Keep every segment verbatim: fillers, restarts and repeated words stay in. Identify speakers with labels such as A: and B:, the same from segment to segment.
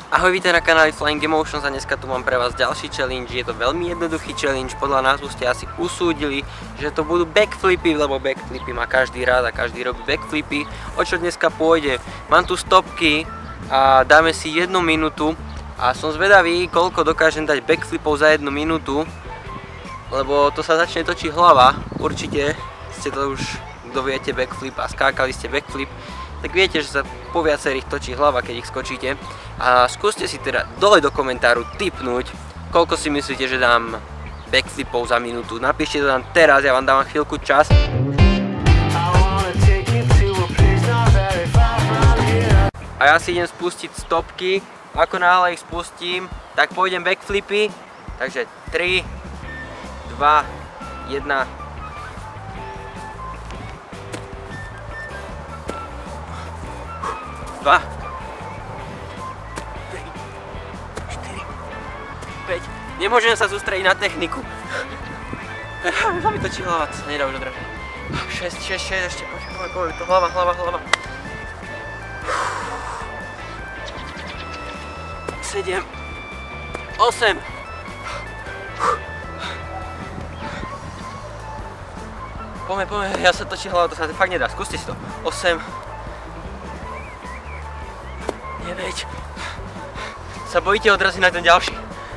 A: Ahoj, vítajte na kanáli Flying Emotions a dneska tu mám pre vás ďalší challenge. Je to veľmi jednoduchý challenge, podľa názvu ste asi usúdili, že to budú backflipy, lebo backflipy má každý rád a každý robí backflipy. O čo dneska pôjde? Mám tu stopky a dáme si jednu minútu a som zvedavý, koľko dokážem dať backflipov za jednu minútu, lebo to sa začne točiť hlava. Určite ste to už, kto viete backflip a skákali ste backflip, tak viete, že sa po viacerých točí hlava, keď ich skočíte. A skúste si teda dole do komentáru tipnúť, koľko si myslíte, že dám backflipov za minútu. Napíšte to tam teraz, ja vám dávam chvíľku čas. A ja si idem spustiť stopky. Ako náhle ich spustím, tak pôjdem backflipy. Takže tri, dva, jedna. dva, tri, štyri, päť. Nemôžem sa sústrediť na techniku. Už sa mi točí hlava, to sa nedá už odražiť. šesť, šesť, šesť, ešte poďme, poďme, poďme, to hlava, hlava, hlava. sedem, osem. Poďme, poďme, ja sa točí hlava, to sa fakt nedá, skúste si to. osem. deväť. Sa bojíte odraziť na ten ďalší?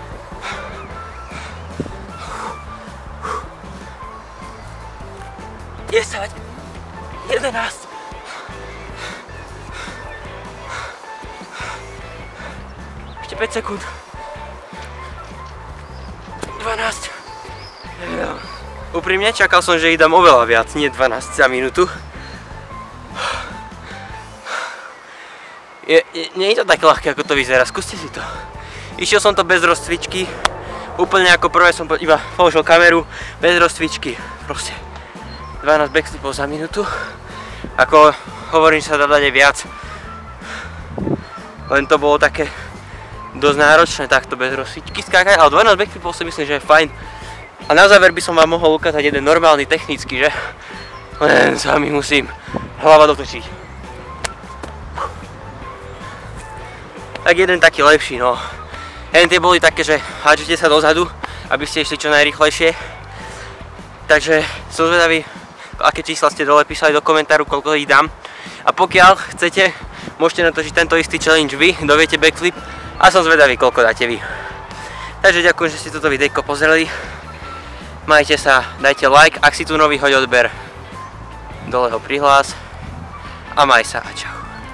A: desať. jedenásť. Ešte päť sekúnd. dvanásť. Úprimne čakal som, že ich dám oveľa viac, nie dvanásť za minútu. Je, je, nie je to také ľahké, ako to vyzerá, skúste si to. Išiel som to bez rozcvičky, úplne ako prvé som iba položil kameru, bez rozcvičky, proste dvanásť backflipov za minútu. Ako hovorím, sa dá dať aj viac, len to bolo také dosť náročné takto bez rozcvičky skákať, ale dvanásť backflipov si myslím, že je fajn. A na záver by som vám mohol ukázať jeden normálny technický, že? Len sa mi musím hlava dotočiť. Tak jeden taký lepší, no. Jeden tie boli také, že hádžete sa dozadu, aby ste išli čo najrýchlejšie. Takže som zvedavý, aké čísla ste dole písali do komentáru, koľko ich dám. A pokiaľ chcete, môžete natočiť tento istý challenge vy, kto viete backflip. A som zvedavý, koľko dáte vy. Takže ďakujem, že ste toto videjko pozreli. Majte sa, dajte like, ak si tu nový, hoď odber. Dole ho prihlás. A maj sa a čau.